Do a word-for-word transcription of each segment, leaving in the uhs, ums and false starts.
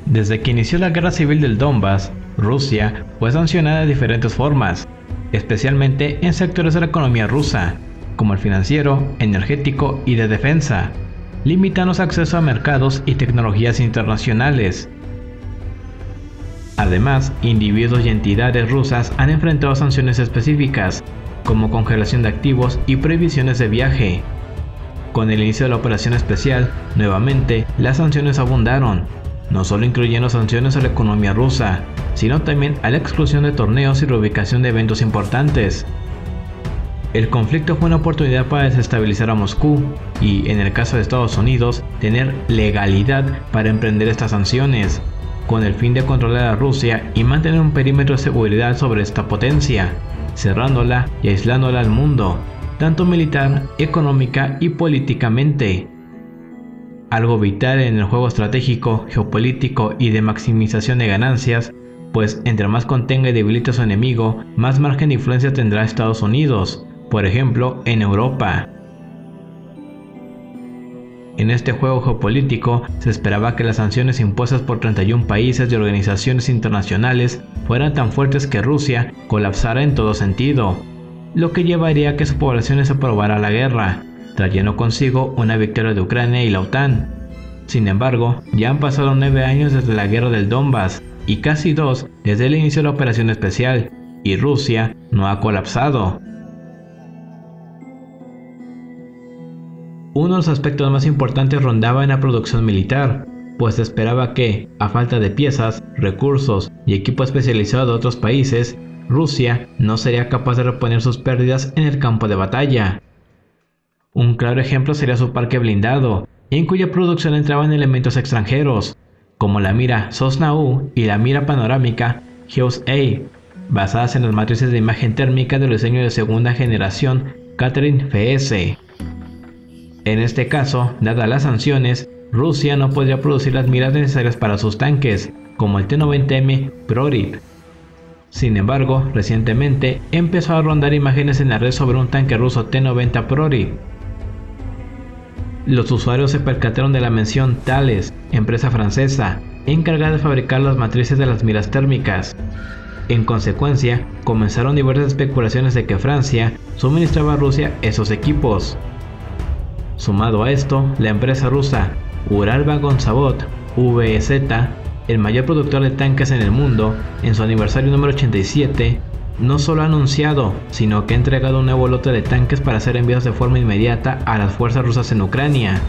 Desde que inició la guerra civil del Donbass, Rusia fue sancionada de diferentes formas, especialmente en sectores de la economía rusa, como el financiero, energético y de defensa, limitando su acceso a mercados y tecnologías internacionales. Además, individuos y entidades rusas han enfrentado sanciones específicas, como congelación de activos y prohibiciones de viaje. Con el inicio de la operación especial, nuevamente, las sanciones abundaron, no solo incluyendo sanciones a la economía rusa, sino también a la exclusión de torneos y reubicación de eventos importantes. El conflicto fue una oportunidad para desestabilizar a Moscú y, en el caso de Estados Unidos, tener legalidad para emprender estas sanciones, con el fin de controlar a Rusia y mantener un perímetro de seguridad sobre esta potencia, cerrándola y aislándola al mundo, tanto militar, económica y políticamente. Algo vital en el juego estratégico, geopolítico y de maximización de ganancias, pues entre más contenga y debilite a su enemigo, más margen de influencia tendrá Estados Unidos, por ejemplo en Europa. En este juego geopolítico se esperaba que las sanciones impuestas por treinta y un países y organizaciones internacionales fueran tan fuertes que Rusia colapsara en todo sentido, lo que llevaría a que su población desaprobara la guerra, trayendo consigo una victoria de Ucrania y la OTAN. Sin embargo, ya han pasado nueve años desde la guerra del Donbass y casi dos desde el inicio de la operación especial, y Rusia no ha colapsado. Uno de los aspectos más importantes rondaba en la producción militar, pues se esperaba que, a falta de piezas, recursos y equipo especializado de otros países, Rusia no sería capaz de reponer sus pérdidas en el campo de batalla. Un claro ejemplo sería su parque blindado, en cuya producción entraban elementos extranjeros, como la mira Sosna U y la mira panorámica Hughes A, basadas en las matrices de imagen térmica del diseño de segunda generación Catherine F S. En este caso, dadas las sanciones, Rusia no podría producir las miras necesarias para sus tanques, como el T noventa M Proryb. Sin embargo, recientemente empezó a rondar imágenes en la red sobre un tanque ruso T noventa Proryb. Los usuarios se percataron de la mención Thales, empresa francesa, encargada de fabricar las matrices de las miras térmicas. En consecuencia, comenzaron diversas especulaciones de que Francia suministraba a Rusia esos equipos. Sumado a esto, la empresa rusa Uralvagonzavod V E Z, el mayor productor de tanques en el mundo, en su aniversario número ochenta y siete, no solo ha anunciado, sino que ha entregado un nuevo lote de tanques para ser enviados de forma inmediata a las fuerzas rusas en Ucrania.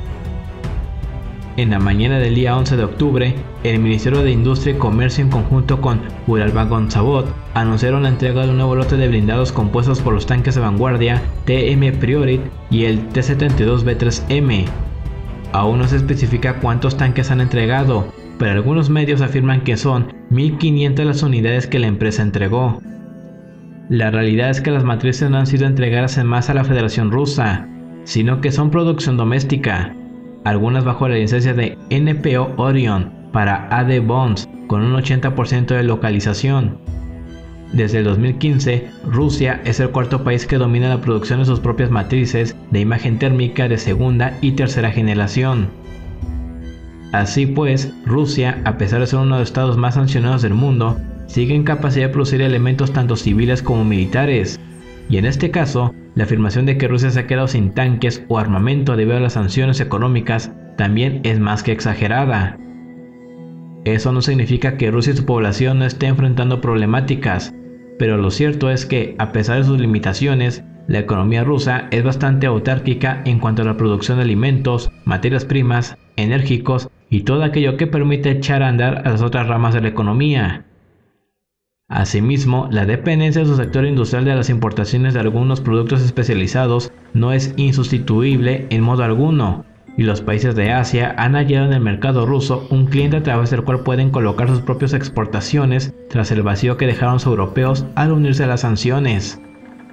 En la mañana del día once de octubre, el Ministerio de Industria y Comercio en conjunto con Uralvagonzavod anunciaron la entrega de un nuevo lote de blindados compuestos por los tanques de vanguardia T M Priorit y el T setenta y dos B tres M. Aún no se especifica cuántos tanques han entregado, pero algunos medios afirman que son mil quinientas las unidades que la empresa entregó. La realidad es que las matrices no han sido entregadas en masa a la Federación Rusa, sino que son producción doméstica, algunas bajo la licencia de N P O Orion para A D Bonds con un ochenta por ciento de localización. Desde el dos mil quince, Rusia es el cuarto país que domina la producción de sus propias matrices de imagen térmica de segunda y tercera generación. Así pues, Rusia, a pesar de ser uno de los estados más sancionados del mundo, sigue en capacidad de producir elementos tanto civiles como militares, y en este caso, la afirmación de que Rusia se ha quedado sin tanques o armamento debido a las sanciones económicas también es más que exagerada. Eso no significa que Rusia y su población no estén enfrentando problemáticas, pero lo cierto es que, a pesar de sus limitaciones, la economía rusa es bastante autárquica en cuanto a la producción de alimentos, materias primas, enérgicos y todo aquello que permite echar a andar a las otras ramas de la economía. Asimismo, la dependencia de su sector industrial de las importaciones de algunos productos especializados no es insustituible en modo alguno, y los países de Asia han hallado en el mercado ruso un cliente a través del cual pueden colocar sus propias exportaciones tras el vacío que dejaron los europeos al unirse a las sanciones.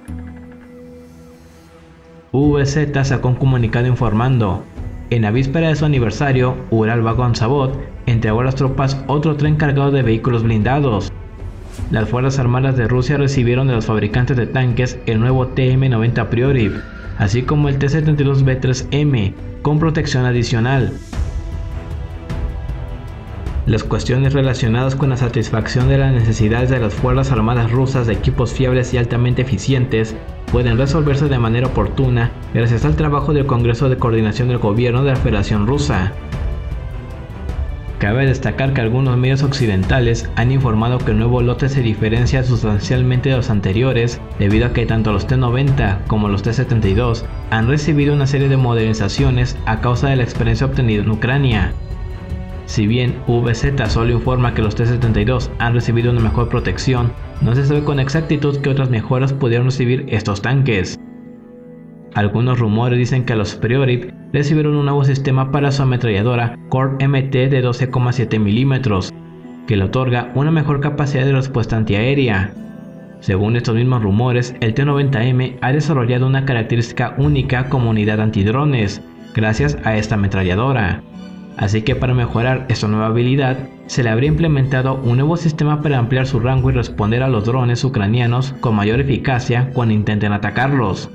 V Z sacó un comunicado informando: en la víspera de su aniversario, Uralvagonzavod entregó a las tropas otro tren cargado de vehículos blindados. Las Fuerzas Armadas de Rusia recibieron de los fabricantes de tanques el nuevo T M noventa Proryb, así como el T setenta y dos B tres M, con protección adicional. Las cuestiones relacionadas con la satisfacción de las necesidades de las Fuerzas Armadas rusas de equipos fiables y altamente eficientes pueden resolverse de manera oportuna gracias al trabajo del Congreso de Coordinación del Gobierno de la Federación Rusa. Cabe destacar que algunos medios occidentales han informado que el nuevo lote se diferencia sustancialmente de los anteriores debido a que tanto los T noventa como los T setenta y dos han recibido una serie de modernizaciones a causa de la experiencia obtenida en Ucrania. Si bien U V Z solo informa que los T setenta y dos han recibido una mejor protección, no se sabe con exactitud qué otras mejoras pudieron recibir estos tanques. Algunos rumores dicen que los Priorit recibieron un nuevo sistema para su ametralladora Core M T de doce coma siete milímetros, que le otorga una mejor capacidad de respuesta antiaérea. Según estos mismos rumores, el T noventa M ha desarrollado una característica única como unidad antidrones, gracias a esta ametralladora. Así que para mejorar esta nueva habilidad, se le habría implementado un nuevo sistema para ampliar su rango y responder a los drones ucranianos con mayor eficacia cuando intenten atacarlos.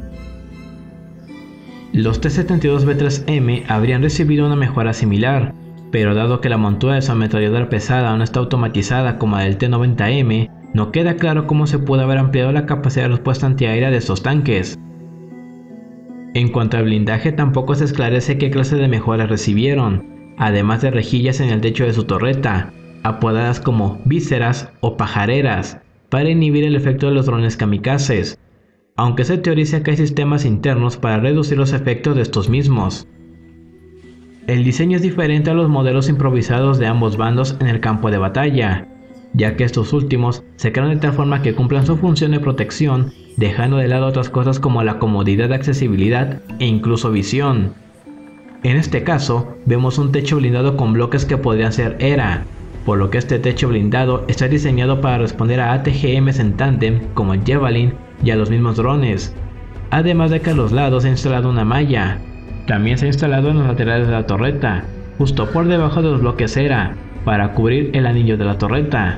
Los T setenta y dos B tres M habrían recibido una mejora similar, pero dado que la montura de su ametralladora pesada no está automatizada como la del T noventa M, no queda claro cómo se puede haber ampliado la capacidad de respuesta antiaérea de estos tanques. En cuanto al blindaje, tampoco se esclarece qué clase de mejoras recibieron, además de rejillas en el techo de su torreta, apodadas como vísceras o pajareras, para inhibir el efecto de los drones kamikazes, aunque se teoriza que hay sistemas internos para reducir los efectos de estos mismos. El diseño es diferente a los modelos improvisados de ambos bandos en el campo de batalla, ya que estos últimos se crean de tal forma que cumplan su función de protección, dejando de lado otras cosas como la comodidad de accesibilidad e incluso visión. En este caso, vemos un techo blindado con bloques que podrían ser E R A, por lo que este techo blindado está diseñado para responder a A T G Ms en tándem como el Javelin y a los mismos drones, además de que a los lados se ha instalado una malla. También se ha instalado en los laterales de la torreta, justo por debajo de los bloques E R A, para cubrir el anillo de la torreta.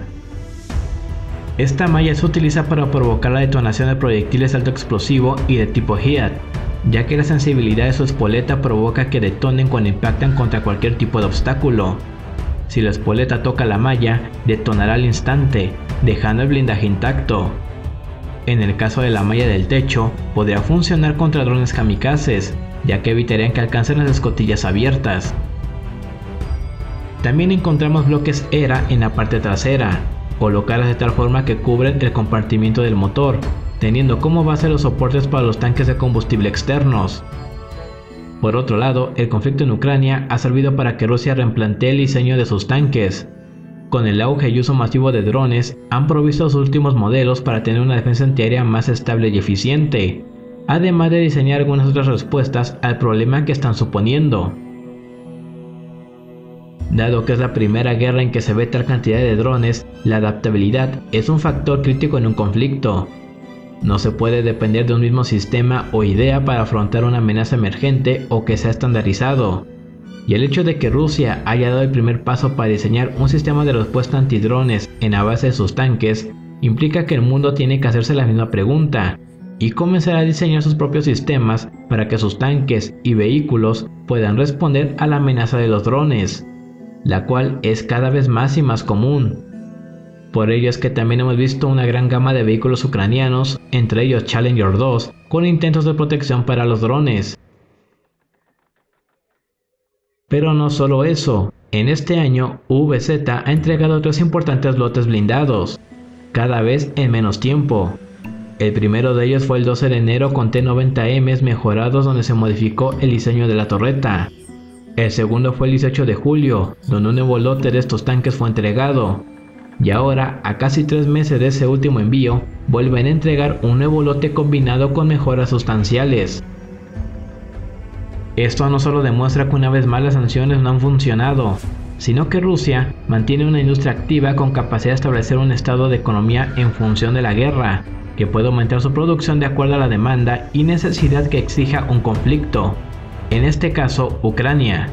Esta malla se utiliza para provocar la detonación de proyectiles alto explosivo y de tipo H I A T, ya que la sensibilidad de su espoleta provoca que detonen cuando impactan contra cualquier tipo de obstáculo. Si la espoleta toca la malla, detonará al instante, dejando el blindaje intacto. En el caso de la malla del techo, podría funcionar contra drones kamikazes, ya que evitarían que alcancen las escotillas abiertas. También encontramos bloques E R A en la parte trasera, colocadas de tal forma que cubren el compartimiento del motor, teniendo como base los soportes para los tanques de combustible externos. Por otro lado, el conflicto en Ucrania ha servido para que Rusia replantee el diseño de sus tanques. Con el auge y uso masivo de drones, han provisto los últimos modelos para tener una defensa antiaérea más estable y eficiente, además de diseñar algunas otras respuestas al problema que están suponiendo. Dado que es la primera guerra en que se ve tal cantidad de drones, la adaptabilidad es un factor crítico en un conflicto. No se puede depender de un mismo sistema o idea para afrontar una amenaza emergente o que sea estandarizado. Y el hecho de que Rusia haya dado el primer paso para diseñar un sistema de respuesta antidrones en la base de sus tanques, implica que el mundo tiene que hacerse la misma pregunta, y comenzar a diseñar sus propios sistemas para que sus tanques y vehículos puedan responder a la amenaza de los drones, la cual es cada vez más y más común. Por ello es que también hemos visto una gran gama de vehículos ucranianos, entre ellos Challenger dos, con intentos de protección para los drones. Pero no solo eso, en este año U V Z ha entregado tres importantes lotes blindados, cada vez en menos tiempo. El primero de ellos fue el doce de enero con T noventa M mejorados, donde se modificó el diseño de la torreta. El segundo fue el dieciocho de julio, donde un nuevo lote de estos tanques fue entregado. Y ahora, a casi tres meses de ese último envío, vuelven a entregar un nuevo lote combinado con mejoras sustanciales. Esto no solo demuestra que una vez más las sanciones no han funcionado, sino que Rusia mantiene una industria activa con capacidad de establecer un estado de economía en función de la guerra, que puede aumentar su producción de acuerdo a la demanda y necesidad que exija un conflicto, en este caso Ucrania.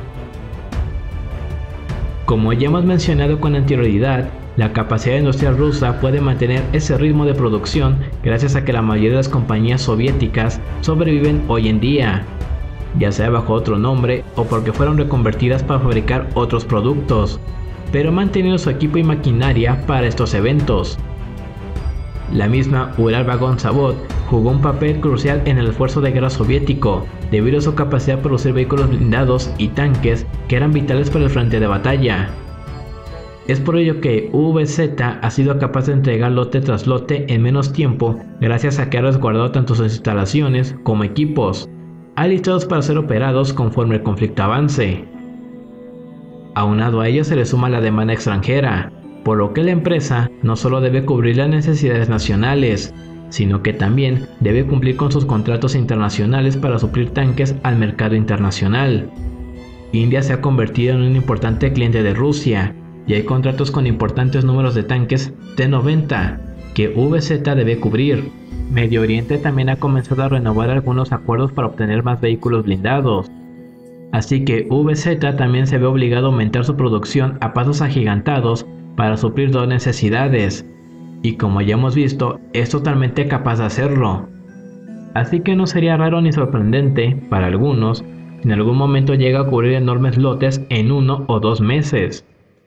Como ya hemos mencionado con anterioridad, la capacidad industrial rusa puede mantener ese ritmo de producción gracias a que la mayoría de las compañías soviéticas sobreviven hoy en día, ya sea bajo otro nombre o porque fueron reconvertidas para fabricar otros productos. pero manteniendo su equipo y maquinaria para estos eventos. La misma Uralvagón-Zavod jugó un papel crucial en el esfuerzo de guerra soviético, debido a su capacidad de producir vehículos blindados y tanques que eran vitales para el frente de batalla. Es por ello que U V Z ha sido capaz de entregar lote tras lote en menos tiempo, gracias a que ha resguardado tanto sus instalaciones como equipos, alistados para ser operados conforme el conflicto avance. Aunado a ello se le suma la demanda extranjera, por lo que la empresa no solo debe cubrir las necesidades nacionales, sino que también debe cumplir con sus contratos internacionales para suplir tanques al mercado internacional. India se ha convertido en un importante cliente de Rusia, y hay contratos con importantes números de tanques T noventa que U V Z debe cubrir. Medio Oriente también ha comenzado a renovar algunos acuerdos para obtener más vehículos blindados. Así que U V Z también se ve obligado a aumentar su producción a pasos agigantados para suplir dos necesidades, y como ya hemos visto, es totalmente capaz de hacerlo. Así que no sería raro ni sorprendente, para algunos, si en algún momento llega a cubrir enormes lotes en uno o dos meses.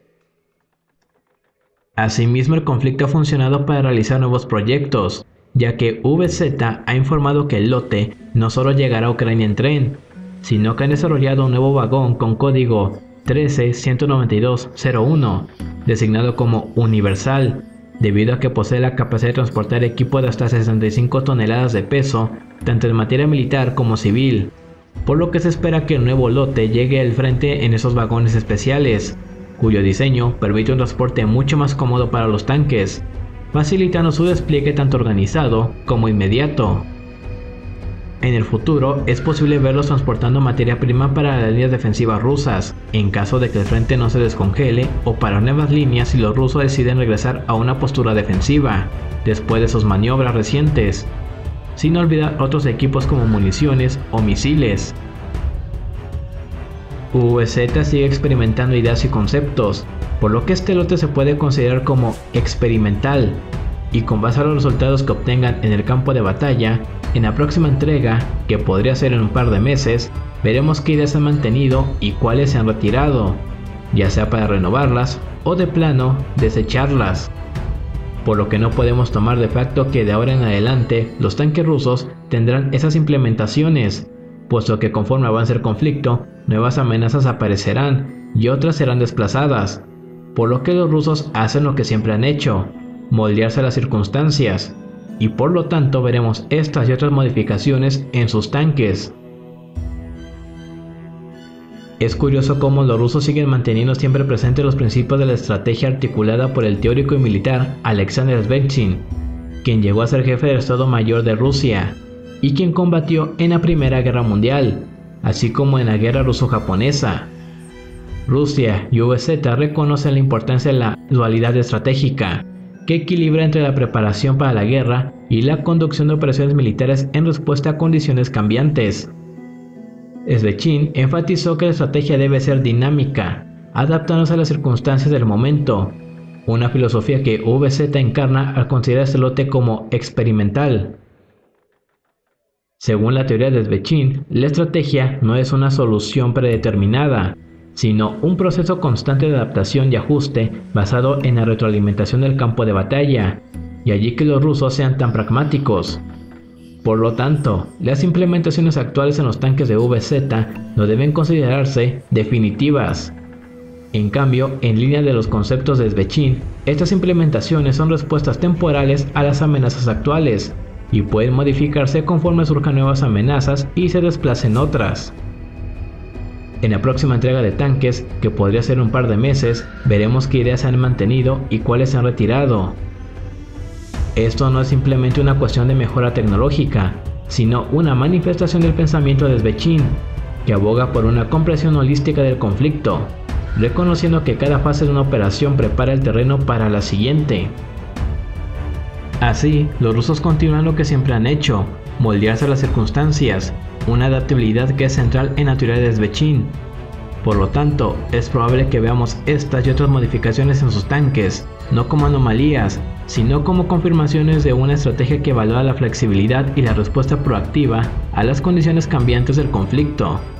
Asimismo, el conflicto ha funcionado para realizar nuevos proyectos, ya que U V Z ha informado que el lote no solo llegará a Ucrania en tren, sino que han desarrollado un nuevo vagón con código trece ciento noventa y dos cero uno, designado como Universal, debido a que posee la capacidad de transportar equipo de hasta sesenta y cinco toneladas de peso, tanto en materia militar como civil, por lo que se espera que el nuevo lote llegue al frente en esos vagones especiales, cuyo diseño permite un transporte mucho más cómodo para los tanques, facilitando su despliegue tanto organizado como inmediato. En el futuro es posible verlos transportando materia prima para las líneas defensivas rusas, en caso de que el frente no se descongele, o para nuevas líneas si los rusos deciden regresar a una postura defensiva, después de sus maniobras recientes, sin olvidar otros equipos como municiones o misiles. U V Z sigue experimentando ideas y conceptos, por lo que este lote se puede considerar como experimental, y con base a los resultados que obtengan en el campo de batalla, en la próxima entrega, que podría ser en un par de meses, veremos qué ideas han mantenido y cuáles se han retirado, ya sea para renovarlas o de plano desecharlas. Por lo que no podemos tomar de facto que de ahora en adelante los tanques rusos tendrán esas implementaciones, puesto que conforme avance el conflicto, nuevas amenazas aparecerán y otras serán desplazadas, por lo que los rusos hacen lo que siempre han hecho, moldearse a las circunstancias, y por lo tanto veremos estas y otras modificaciones en sus tanques. Es curioso cómo los rusos siguen manteniendo siempre presentes los principios de la estrategia articulada por el teórico y militar Alexander Svechin, quien llegó a ser jefe del Estado Mayor de Rusia, y quien combatió en la Primera Guerra Mundial, así como en la Guerra Ruso-Japonesa. Rusia y U V Z reconocen la importancia de la dualidad estratégica, que equilibra entre la preparación para la guerra y la conducción de operaciones militares en respuesta a condiciones cambiantes. Svechin enfatizó que la estrategia debe ser dinámica, adaptándose a las circunstancias del momento, una filosofía que U V Z encarna al considerar este lote como experimental. Según la teoría de Svechin, la estrategia no es una solución predeterminada, sino un proceso constante de adaptación y ajuste basado en la retroalimentación del campo de batalla, y allí que los rusos sean tan pragmáticos. Por lo tanto, las implementaciones actuales en los tanques de U V Z no deben considerarse definitivas. En cambio, en línea de los conceptos de Svechin, estas implementaciones son respuestas temporales a las amenazas actuales, y pueden modificarse conforme surjan nuevas amenazas y se desplacen otras. En la próxima entrega de tanques, que podría ser un par de meses, veremos qué ideas se han mantenido y cuáles se han retirado. Esto no es simplemente una cuestión de mejora tecnológica, sino una manifestación del pensamiento de Svechin, que aboga por una comprensión holística del conflicto, reconociendo que cada fase de una operación prepara el terreno para la siguiente. Así, los rusos continúan lo que siempre han hecho, moldearse a las circunstancias, una adaptabilidad que es central en la teoría de Svechin. Por lo tanto, es probable que veamos estas y otras modificaciones en sus tanques, no como anomalías, sino como confirmaciones de una estrategia que valora la flexibilidad y la respuesta proactiva a las condiciones cambiantes del conflicto.